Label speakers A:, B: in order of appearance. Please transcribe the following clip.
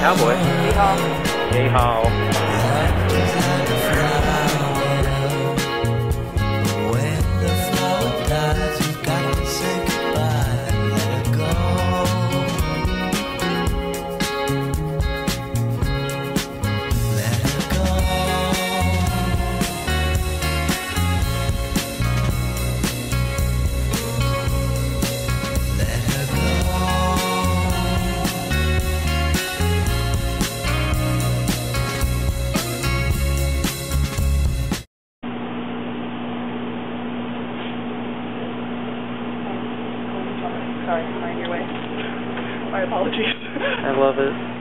A: cowboy. Yeehaw.
B: When the flower dies, you've got to say goodbye and let her go. Let her go. Let her go.
C: Sorry, I'm on your way. My apologies.
A: I love it.